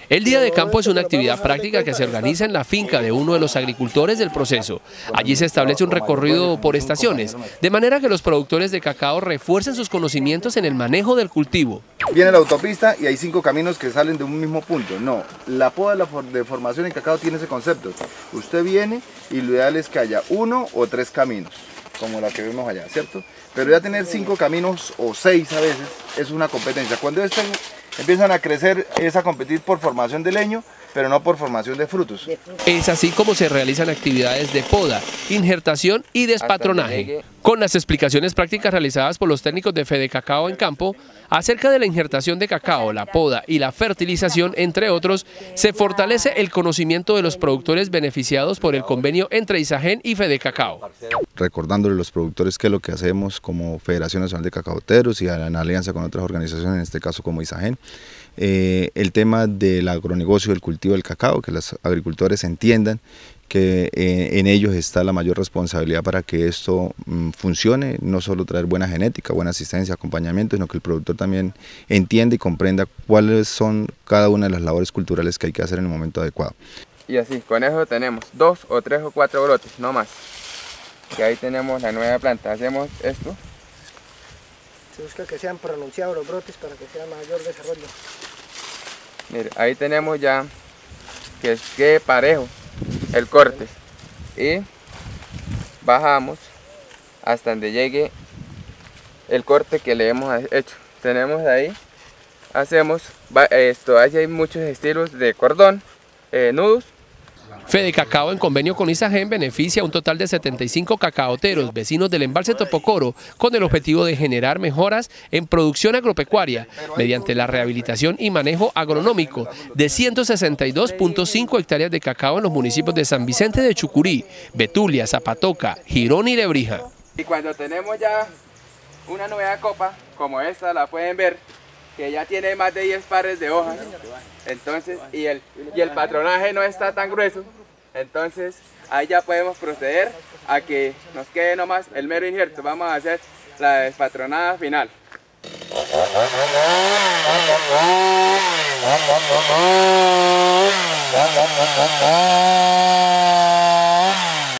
El día de campo es una actividad práctica que se organiza en la finca de uno de los agricultores del proceso. Allí se establece un recorrido por estaciones, de manera que los productores de cacao refuercen sus conocimientos en el manejo del cultivo. Viene la autopista y hay 5 caminos que salen de un mismo punto. No, la poda de formación en cacao tiene ese concepto. Usted viene y lo ideal es que haya 1 o 3 caminos, como la que vemos allá, ¿cierto? Pero ya tener 5 caminos o 6 a veces es una competencia. Cuando empiezan a crecer es a competir por formación de leño, pero no por formación de frutos. Es así como se realizan actividades de poda, injertación y despatronaje, con las explicaciones prácticas realizadas por los técnicos de Fedecacao en campo acerca de la injertación de cacao, la poda y la fertilización, entre otros. Se fortalece el conocimiento de los productores beneficiados por el convenio entre ISAGEN y Fedecacao. Recordándole a los productores qué es lo que hacemos como Federación Nacional de Cacaoteros y en alianza con otras organizaciones, en este caso como ISAGEN. El tema del agronegocio del cultivo del cacao, que los agricultores entiendan que en ellos está la mayor responsabilidad para que esto funcione, no solo traer buena genética, buena asistencia, acompañamiento, sino que el productor también entienda y comprenda cuáles son cada una de las labores culturales que hay que hacer en el momento adecuado. Y así, con eso tenemos 2 o 3 o 4 brotes, no más. Y ahí tenemos la nueva planta, hacemos esto. Se busca que sean pronunciados los brotes para que sea mayor desarrollo. Mire, ahí tenemos ya que quede parejo el corte y bajamos hasta donde llegue el corte que le hemos hecho. Tenemos ahí, hacemos esto, ahí hay muchos estilos de cordón, nudos. Fedecacao, en convenio con ISAGEN, beneficia a un total de 75 cacaoteros vecinos del embalse Topocoro, con el objetivo de generar mejoras en producción agropecuaria mediante la rehabilitación y manejo agronómico de 162.5 hectáreas de cacao en los municipios de San Vicente de Chucurí, Betulia, Zapatoca, Girón y Lebrija. Y cuando tenemos ya una nueva copa, como esta, la pueden ver, que ya tiene más de 10 pares de hojas, entonces, y el patronaje no está tan grueso, entonces ahí ya podemos proceder a que nos quede nomás el mero injerto. Vamos a hacer la despatronada final.